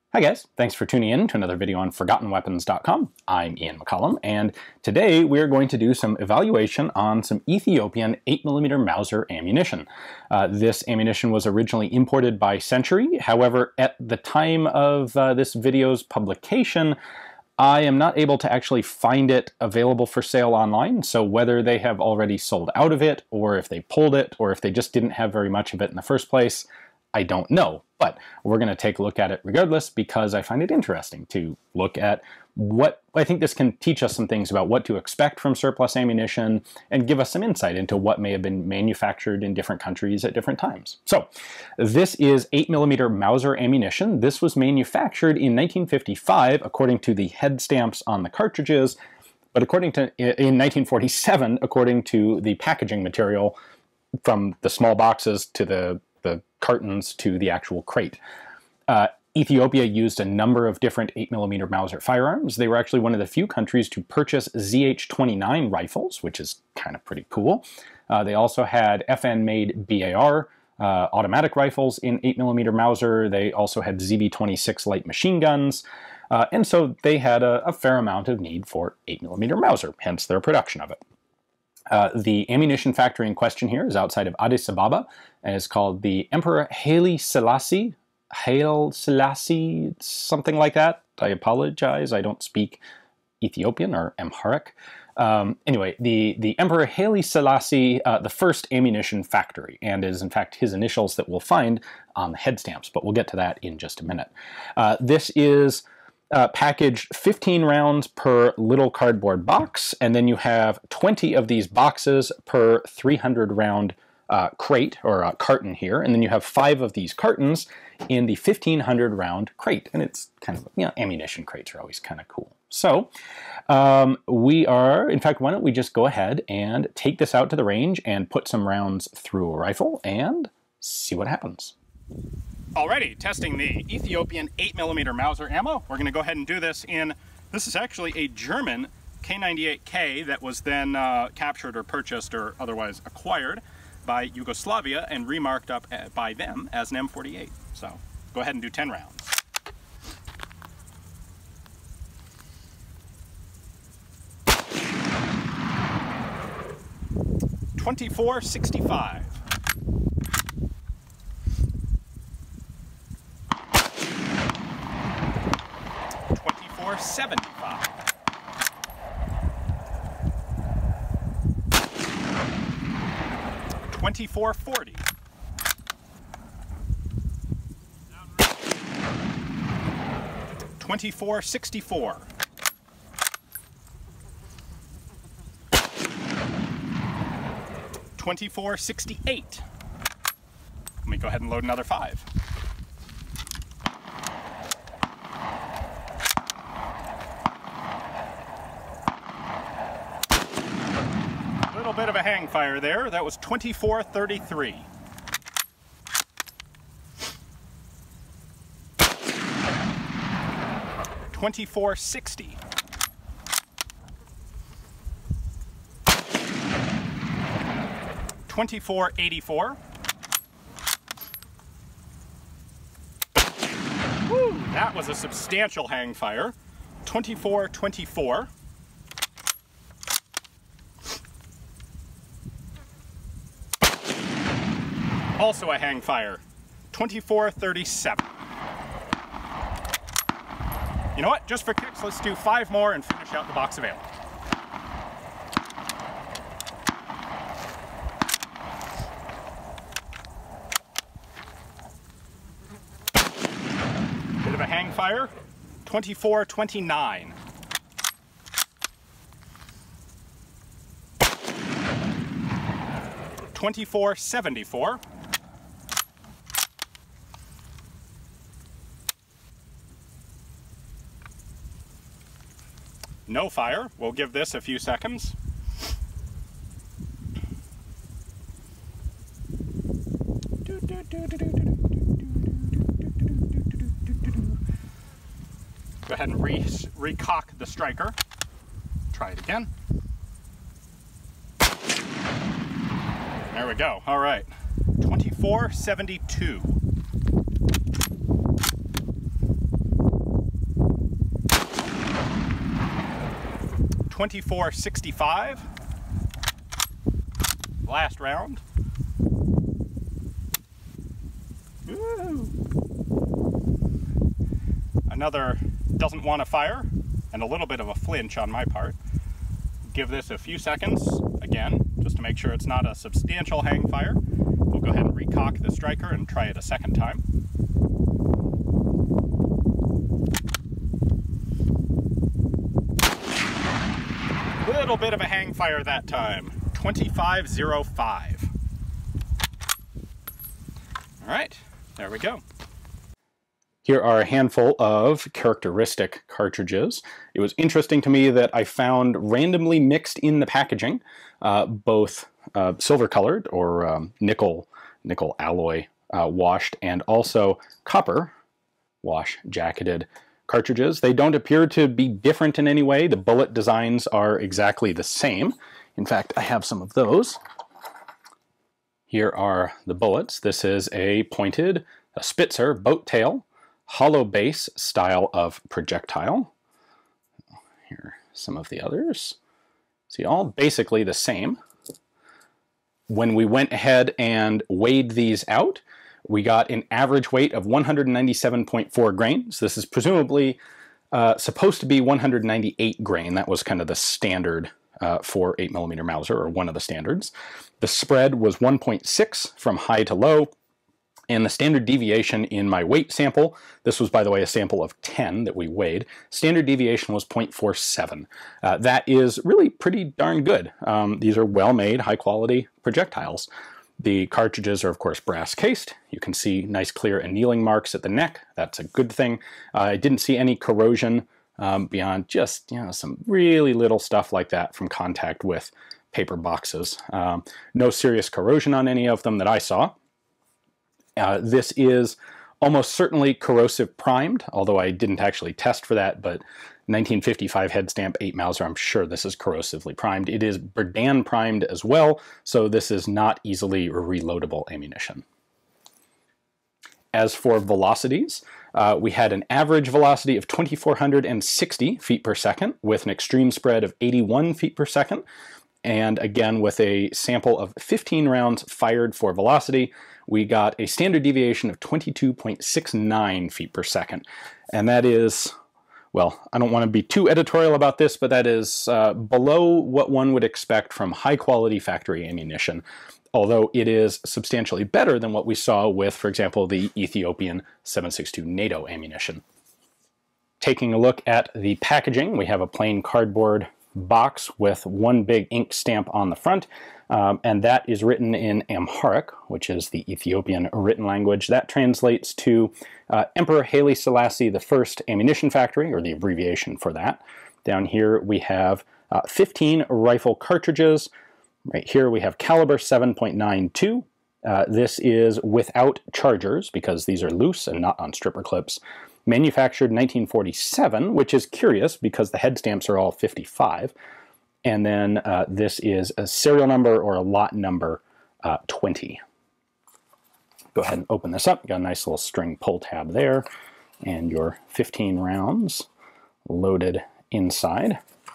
Hi guys, thanks for tuning in to another video on ForgottenWeapons.com. I'm Ian McCollum, and today we're going to do some evaluation on some Ethiopian 8mm Mauser ammunition. This ammunition was originally imported by Century. However, at the time of this video's publication, I am not able to actually find it available for sale online, so whether they have already sold out of it, or if they pulled it, or if they just didn't have very much of it in the first place, I don't know. But we're going to take a look at it regardless because I find it interesting to look at what I think this can teach us some things about what to expect from surplus ammunition and give us some insight into what may have been manufactured in different countries at different times. So this is 8mm Mauser ammunition. This was manufactured in 1955 according to the head stamps on the cartridges, but in 1947 according to the packaging material from the small boxes to the cartons to the actual crate. Ethiopia used a number of different 8mm Mauser firearms. They were actually one of the few countries to purchase ZH-29 rifles, which is kind of pretty cool. They also had FN-made BAR automatic rifles in 8mm Mauser. They also had ZB-26 light machine guns. And so they had a fair amount of need for 8mm Mauser, hence their production of it. The ammunition factory in question here is outside of Addis Ababa and is called the Emperor Haile Selassie. Haile Selassie, something like that. I apologize, I don't speak Ethiopian or Amharic. Anyway, the Emperor Haile Selassie, the first ammunition factory, and is in fact his initials that we'll find on the head stamps, but we'll get to that in just a minute. This is packaged 15 rounds per little cardboard box, and then you have 20 of these boxes per 300 round crate or carton here, and then you have 5 of these cartons in the 1500 round crate, and it's kind of, you know, ammunition crates are always kind of cool. So in fact, why don't we just go ahead and take this out to the range and put some rounds through a rifle and see what happens. Alrighty, testing the Ethiopian 8mm Mauser ammo. We're going to go ahead and do this in, this is actually a German K98k that was then captured or purchased or otherwise acquired by Yugoslavia and remarked up by them as an M48. So go ahead and do 10 rounds. .24-65. 75. 24-40. 24-64. 24-68. Let me go ahead and load another 5. Bit of a hang fire there. That was 24-33. 24-60. 24-84. Woo, that was a substantial hang fire. 24-24. Also a hang fire, 24-37. You know what, just for kicks, let's do 5 more and finish out the box of ammo. Bit of a hang fire, 24-29. 24-74. No fire. We'll give this a few seconds. Go ahead and recock the striker. Try it again. There we go. All right. 2472. 24.65. Last round. Woo. Another doesn't want to fire, and a little bit of a flinch on my part. Give this a few seconds, again, just to make sure it's not a substantial hang fire. We'll go ahead and recock the striker and try it a second time. Little bit of a hang fire that time. 25.05. All right, there we go. Here are a handful of characteristic cartridges. It was interesting to me that I found randomly mixed in the packaging, both silver colored or nickel alloy washed, and also copper wash jacketed cartridges. They don't appear to be different in any way. The bullet designs are exactly the same. In fact, I have some of those. Here are the bullets. This is a pointed Spitzer boat tail, hollow base style of projectile. Here are some of the others. See, all basically the same. When we went ahead and weighed these out, we got an average weight of 197.4 grains. This is presumably supposed to be 198 grain. That was kind of the standard for 8mm Mauser, or one of the standards. The spread was 1.6 from high to low, and the standard deviation in my weight sample, this was, by the way, a sample of 10 that we weighed, standard deviation was 0.47. That is really pretty darn good. These are well-made, high-quality projectiles. The cartridges are, of course, brass cased. You can see nice clear annealing marks at the neck. That's a good thing. I didn't see any corrosion beyond just, some really little stuff like that from contact with paper boxes. No serious corrosion on any of them that I saw. This is almost certainly corrosive primed, although I didn't actually test for that, but 1955 head stamp 8 Mauser, I'm sure this is corrosively primed. It is Berdan primed as well, so this is not easily reloadable ammunition. As for velocities, we had an average velocity of 2,460 feet per second with an extreme spread of 81 feet per second. And again, with a sample of 15 rounds fired for velocity, we got a standard deviation of 22.69 feet per second. And that is, well, I don't want to be too editorial about this, but that is below what one would expect from high-quality factory ammunition, although it is substantially better than what we saw with, for example, the Ethiopian 7.62 NATO ammunition. Taking a look at the packaging, we have a plain cardboard box with one big ink stamp on the front, and that is written in Amharic, which is the Ethiopian written language. That translates to Emperor Haile Selassie I Ammunition Factory, or the abbreviation for that. Down here we have 15 rifle cartridges. Right here we have caliber 7.92. This is without chargers because these are loose and not on stripper clips. Manufactured 1947, which is curious because the head stamps are all 55. And then this is a serial number or a lot number 20. Go ahead and open this up. Got a nice little string pull tab there, and your 15 rounds loaded inside.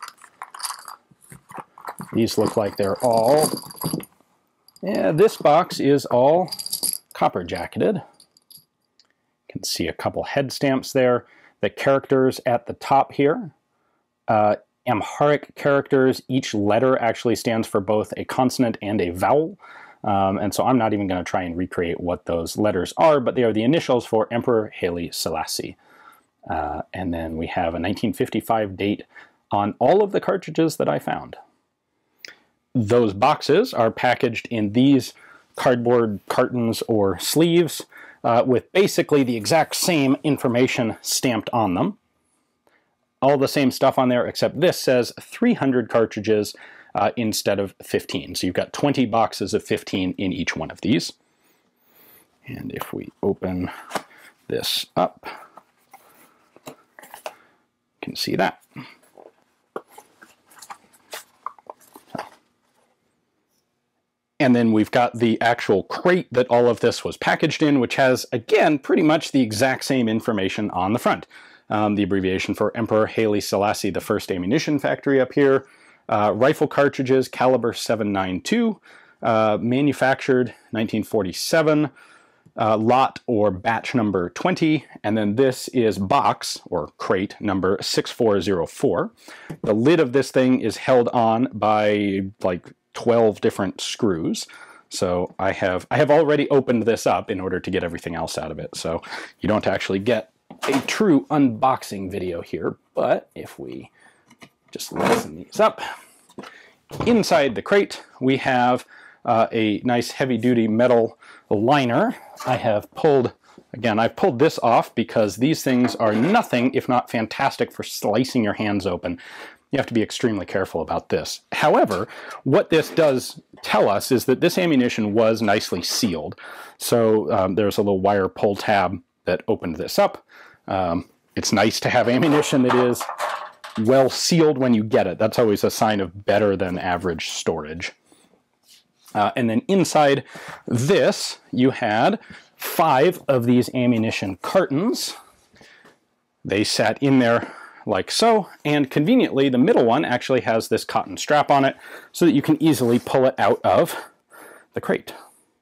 These look like they're all, this box is all copper jacketed. You can see a couple head stamps there. The characters at the top here, Amharic characters, each letter actually stands for both a consonant and a vowel. And so I'm not even going to try and recreate what those letters are, but they are the initials for Emperor Haile Selassie. And then we have a 1955 date on all of the cartridges that I found. Those boxes are packaged in these cardboard cartons or sleeves with basically the exact same information stamped on them. All the same stuff on there, except this says 300 cartridges instead of 15. So you've got 20 boxes of 15 in each one of these. And if we open this up, you can see that. And then we've got the actual crate that all of this was packaged in, which has, again, pretty much the exact same information on the front. the abbreviation for Emperor Haile Selassie the First Ammunition Factory up here. Rifle cartridges, caliber 7.92, manufactured 1947, lot or batch number 20, and then this is box or crate number 6404. The lid of this thing is held on by like 12 different screws. So I have already opened this up in order to get everything else out of it. So you don't actually get a true unboxing video here, but if we just loosen these up, inside the crate we have a nice heavy-duty metal liner. I've pulled this off because these things are nothing if not fantastic for slicing your hands open. You have to be extremely careful about this. However, what this does tell us is that this ammunition was nicely sealed. So there's a little wire pull tab that opened this up. It's nice to have ammunition that is well sealed when you get it. That's always a sign of better than average storage. And then inside this, you had 5 of these ammunition cartons. They sat in there like so, and conveniently the middle one actually has this cotton strap on it so that you can easily pull it out of the crate.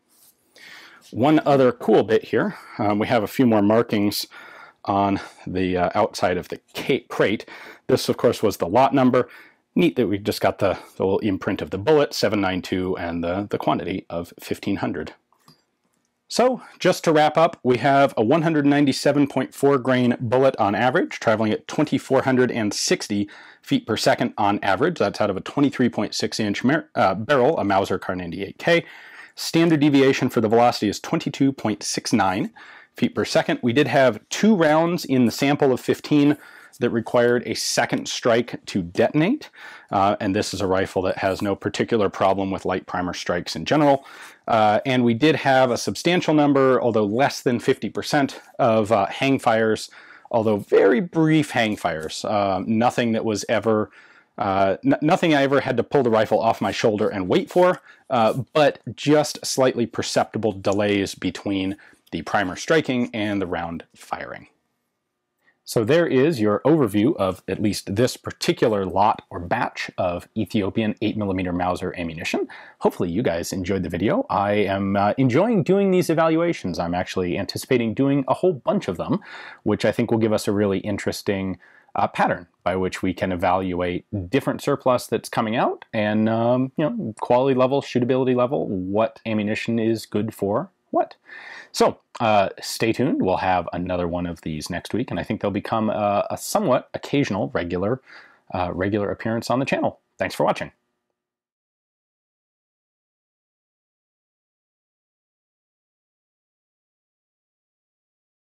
One other cool bit here, we have a few more markings on the outside of the crate. This of course was the lot number. Neat that we just got the little imprint of the bullet, 7.92, and the quantity of 1500. So, just to wrap up, we have a 197.4 grain bullet on average, traveling at 2,460 feet per second on average. That's out of a 23.6 inch barrel, a Mauser K98k. Standard deviation for the velocity is 22.69 feet per second. We did have 2 rounds in the sample of 15 that required a second strike to detonate, and this is a rifle that has no particular problem with light primer strikes in general. And we did have a substantial number, although less than 50%, of hangfires, although very brief hangfires. Nothing that was ever, nothing I ever had to pull the rifle off my shoulder and wait for, but just slightly perceptible delays between the primer striking and the round firing. So there is your overview of at least this particular lot or batch of Ethiopian 8mm Mauser ammunition. Hopefully you guys enjoyed the video. I am enjoying doing these evaluations. I'm actually anticipating doing a whole bunch of them, which I think will give us a really interesting pattern by which we can evaluate different surplus that's coming out and you know, quality level, shootability level, what ammunition is good for what. So stay tuned. We'll have another one of these next week, and I think they'll become a somewhat occasional regular appearance on the channel. Thanks for watching.